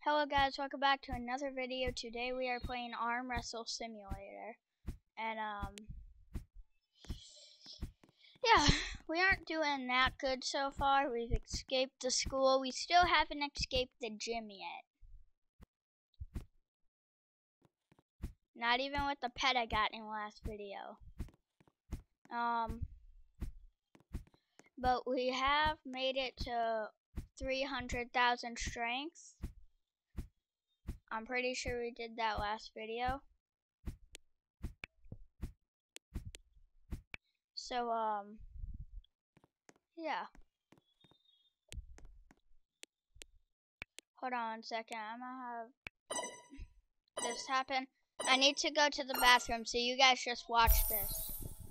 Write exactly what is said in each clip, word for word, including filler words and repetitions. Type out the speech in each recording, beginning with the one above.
Hello guys, welcome back to another video. Today we are playing Arm Wrestle Simulator. And um yeah, we aren't doing that good so far. We've escaped the school. We still haven't escaped the gym yet. Not even with the pet I got in the last video. Um but we have made it to three hundred thousand strength. I'm pretty sure we did that last video. So, um, yeah. Hold on a second. I'm gonna have this happen. I need to go to the bathroom, so you guys just watch this.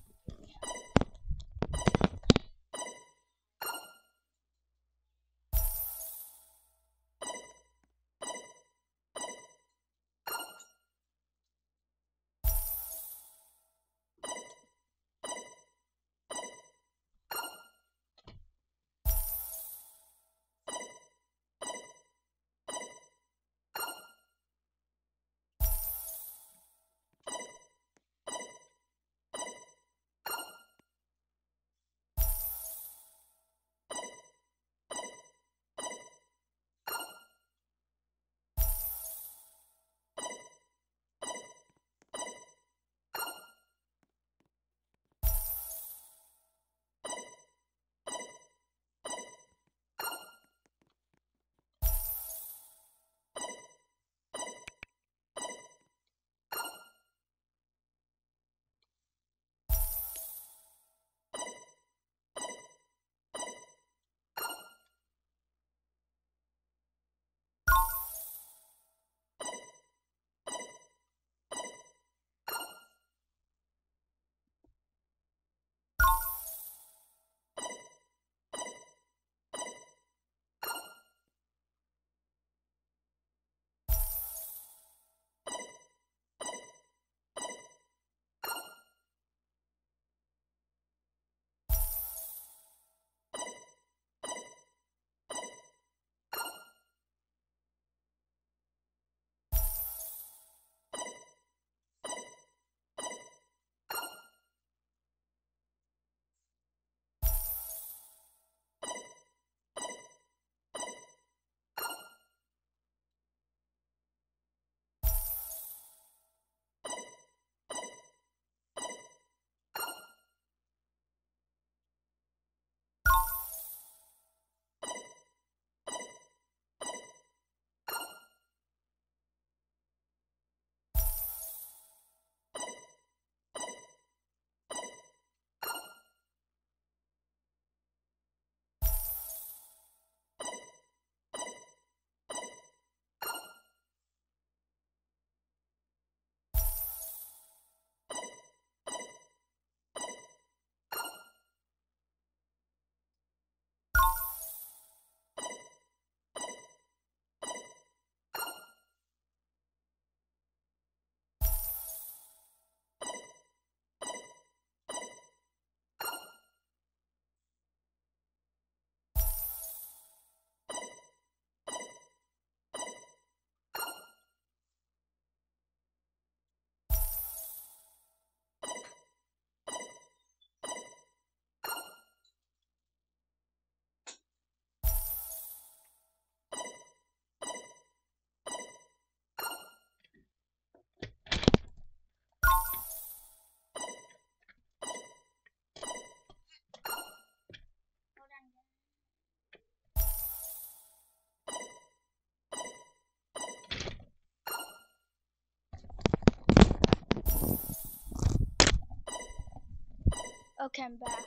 Okay, I'm back.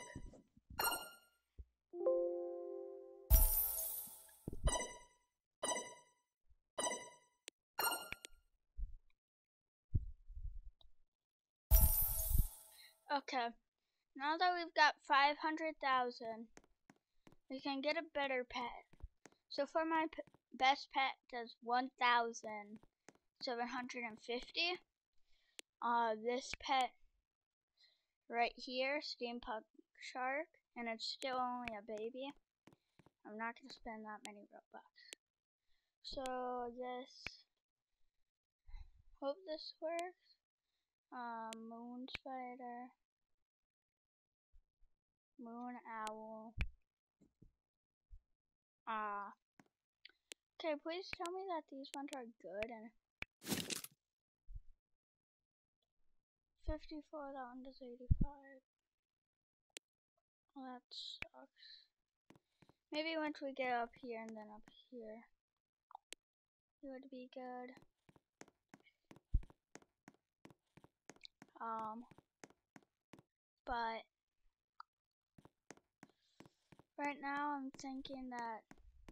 Okay, now that we've got five hundred thousand, we can get a better pet. So for my p best pet does one thousand seven hundred fifty. Uh, this pet right here, Steampunk Shark, and it's still only a baby. I'm not going to spend that many Robux. So I guess hope this works. Um, moon spider, moon owl. Ah. Uh, okay, please tell me that these ones are good and fifty-four, that one does eighty-five. Well, that sucks. Maybe once we get up here and then up here, it would be good. Um, but right now I'm thinking that,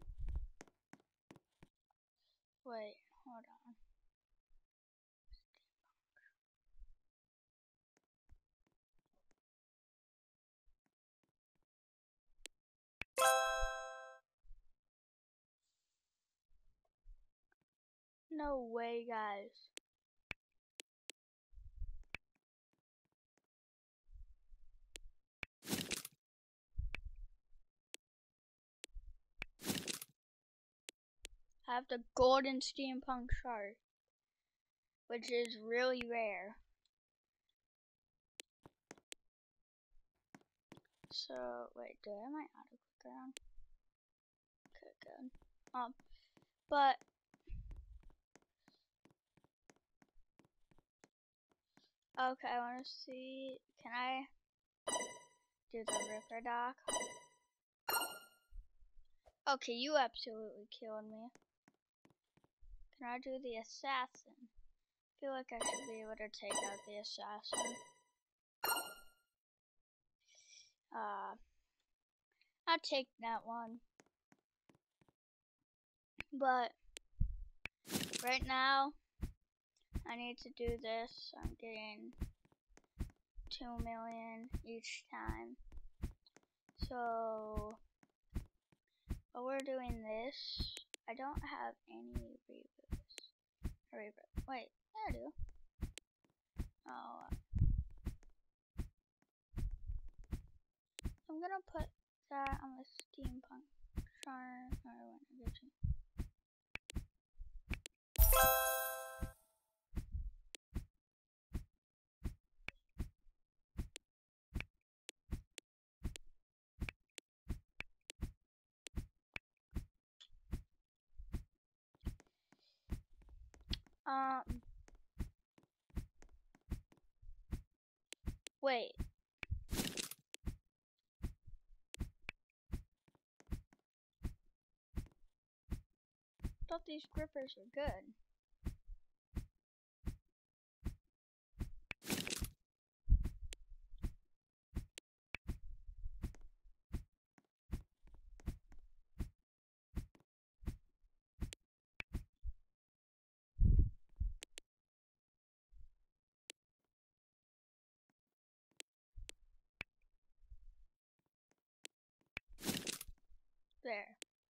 wait, hold on. No way, guys. I have the golden steampunk shark, which is really rare. So, wait, do I have my auto clicker on? Okay, good. Um, but, okay, I want to see, can I do the Ripper Doc? Okay, you absolutely killed me. Can I do the assassin? I feel like I should be able to take out the assassin. Uh, I'll take that one. But right now, I need to do this. I'm getting two million each time. So, while we're doing this, I don't have any reboots. Reboot. Wait, yeah, I do. Oh, I'm gonna put that on the steampunk chart. Or when I get to. Um. Wait. I thought these grippers were good. There.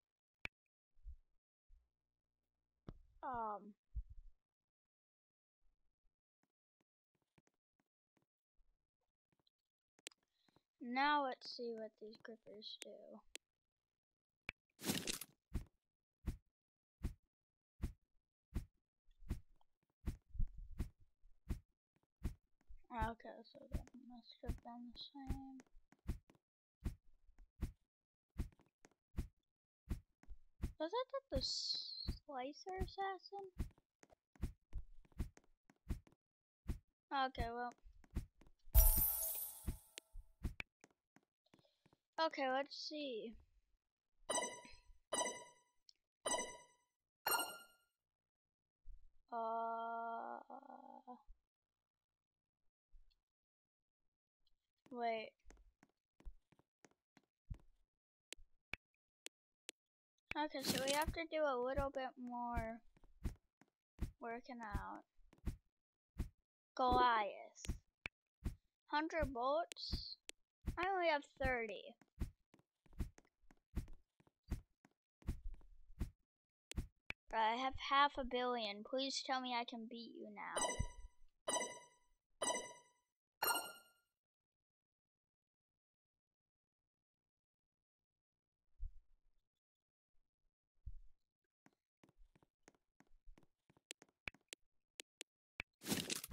Um. Now let's see what these grippers do. Okay, so that must have been the same. Was that the slicer assassin? Okay, well. Okay, let's see. Uh. Wait. Okay, so we have to do a little bit more working out. Goliath. one hundred bolts? I only have thirty. I have half a billion. Please tell me I can beat you now.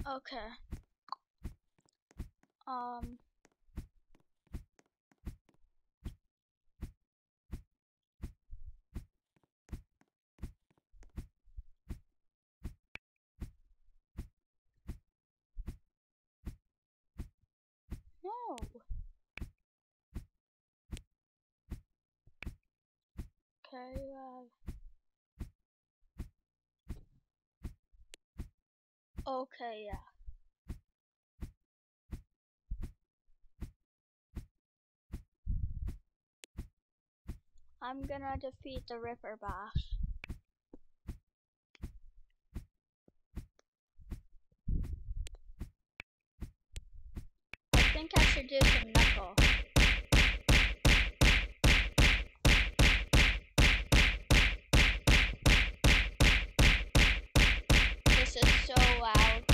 Okay. Um. No. Okay, you have. Okay, yeah. I'm gonna defeat the Ripper boss. I think I should do some knuckle. This is so loud.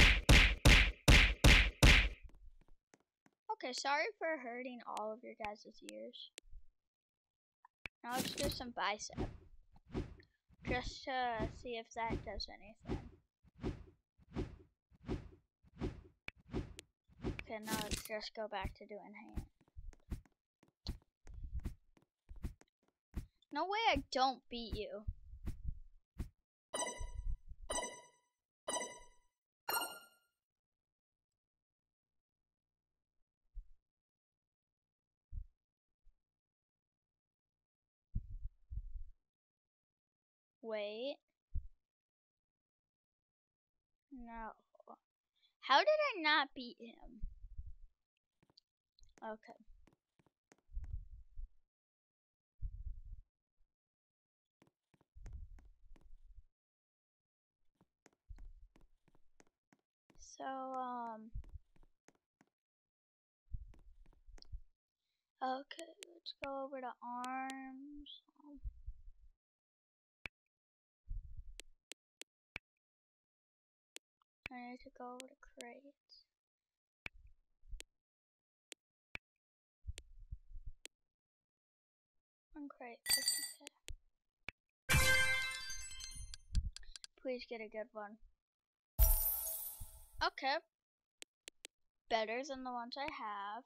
Okay, sorry for hurting all of your guys' ears. Now let's do some bicep. Just to see if that does anything. Okay, now let's just go back to doing hand. No way I don't beat you. Wait. No. How did I not beat him? Okay. So, um... okay, let's go over to arms. Um, I need to go over to crates. One crate, fifty K. Please get a good one. Okay. Better than the ones I have.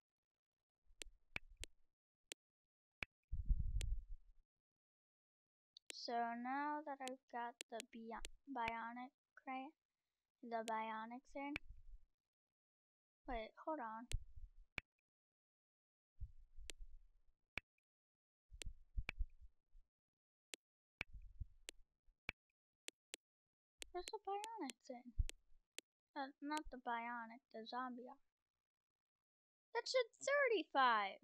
So now that I've got the bionic crate, the bionic thing. Wait, hold on. Where's the bionic thing? Uh, not the bionic, the zombie. That's at thirty-five.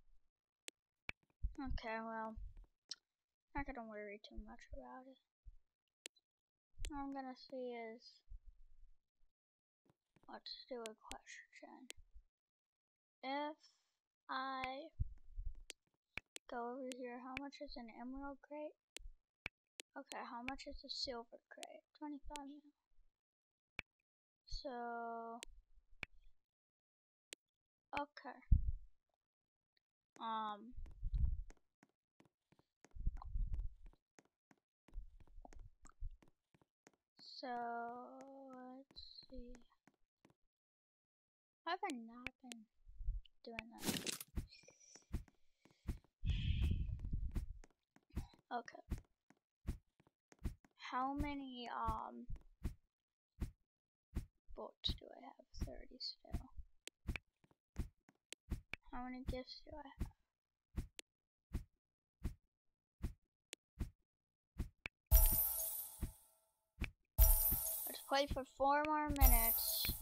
Okay, well, not gonna worry too much about it. All I'm gonna see is, let's do a question. If I go over here, how much is an emerald crate? Okay, how much is a silver crate? twenty-five mil. So, okay. Um, so, let's see. Why have I not been doing that? Okay. How many, um, bolts do I have? thirty still. How many gifts do I have? Let's play for four more minutes.